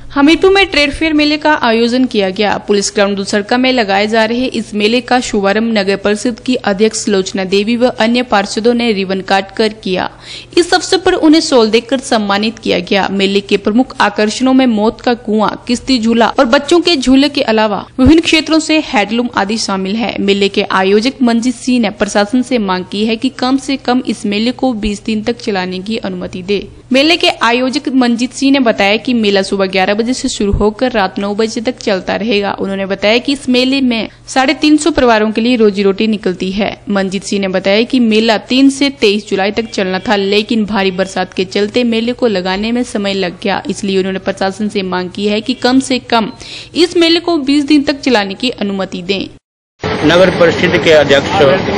हमीरपुर में trade fair मेले का आयोजन किया गया। पुलिस ग्राउंड दुसरका में लगाए जा रहे इस मेले का शुभारंभ नगर परिषद की अध्यक्ष लोचना देवी व अन्य पार्षदों ने रिबन काट कर किया। इस अवसर पर उन्हें शॉल देकर सम्मानित किया गया। मेले के प्रमुख आकर्षणों में मौत का कुआं, किश्ती झूला और बच्चों के झूले के अलावा विभिन्न क्षेत्रों से हैंडलूम आदि शामिल है। मेले के आयोजक मंजीत सिंह ने प्रशासन से मांग की है कि कम से कम इस मेले को 20 दिन तक चलाने की अनुमति दे। मेले के आयोजक मंजीत सिंह ने बताया कि मेला सुबह 11 बजे से शुरू होकर रात 9 बजे तक चलता रहेगा। उन्होंने बताया कि इस मेले में 350 परिवारों के लिए रोजी रोटी निकलती है। मंजीत सिंह ने बताया कि मेला 3 से 23 जुलाई तक चलना था, लेकिन भारी बरसात के चलते मेले को लगाने में समय लग गया। इसलिए उन्होंने प्रशासन से मांग की है कि कम से कम इस मेले को 20 दिन तक चलाने की अनुमति दें। नगर परिषद के अध्यक्ष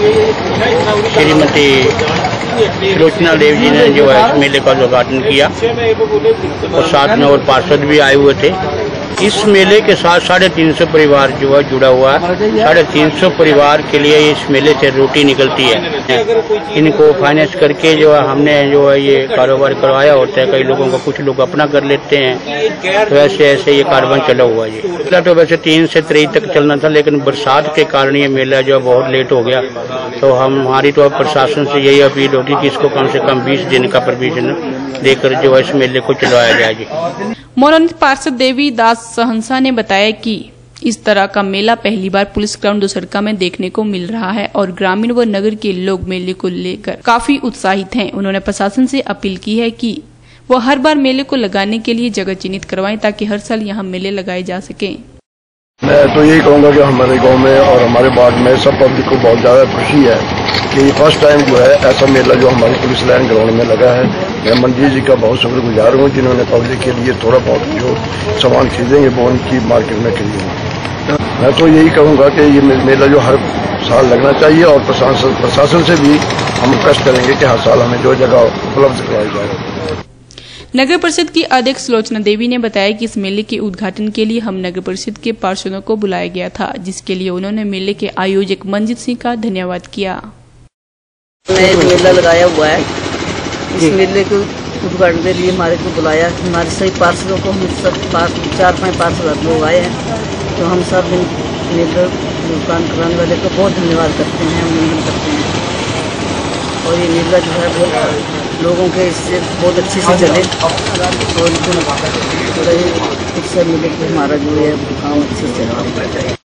श्रीमती लोचना देवी जी ने जो है मेले का उद्घाटन किया और साथ में और पार्षद भी आए हुए थे। इस मेले के साथ 350 परिवार जो है जुड़ा हुआ है। 350 परिवार के लिए इस मेले से रोटी निकलती है। इनको फाइनेंस करके जो है हमने जो है ये कारोबार करवाया होता है। कई लोगों का कुछ लोग अपना कर लेते हैं, तो ऐसे ये कारोबार चला हुआ है। मेला तो वैसे 3 से 23 तक चलना था, लेकिन बरसात के कारण ये मेला जो है बहुत लेट हो गया। तो हमारी तो प्रशासन से यही अपील होगी कि इसको कम से कम 20 दिन का परमिशन देकर जो है इस मेले को चलवाया जाए। मनोनीत पार्षद देवी दास सहंसा ने बताया कि इस तरह का मेला पहली बार पुलिस ग्राउंड दुसरका में देखने को मिल रहा है और ग्रामीण व नगर के लोग मेले को लेकर काफी उत्साहित हैं। उन्होंने प्रशासन से अपील की है कि वो हर बार मेले को लगाने के लिए जगह चिन्हित करवाएं ताकि हर साल यहाँ मेले लगाए जा सके। मैं तो यही कहूँगा कि हमारे गांव में और हमारे वार्ड में सब पब्लिक को बहुत ज़्यादा खुशी है कि फर्स्ट टाइम जो है ऐसा मेला जो हमारी पुलिस लाइन ग्राउंड में लगा है। मैं मंजीत जी का बहुत शुक्रगुजार हूँ जिन्होंने पब्लिक के लिए थोड़ा बहुत जो सामान खरीदेंगे वो उनकी मार्केट में खरीदेंगे। मैं तो यही कहूँगा कि ये मेला जो हर साल लगना चाहिए और प्रशासन से भी हम कष्ट करेंगे कि हर साल हमें जो जगह उपलब्ध करवाई जाए। नगर परिषद की अध्यक्ष लोचना देवी ने बताया कि इस मेले के उद्घाटन के लिए हम नगर परिषद के पार्षदों को बुलाया गया था, जिसके लिए उन्होंने मेले के आयोजक मंजीत सिंह का धन्यवाद किया। मेला लगाया हुआ है, इस मेले के उद्घाटन के लिए हमारे को बुलाया। हमारे सभी पार्षदों को हम सब 4-5 पार्षद लोग आए हैं, तो हम सब मेले दुकान कराने वाले को बहुत धन्यवाद करते हैं, अभिनंदन करते हैं। और ये मेला जो है बहुत लोगों के इससे बहुत अच्छे से चले और इससे मिले कि हमारा जो है काम अच्छे से चला।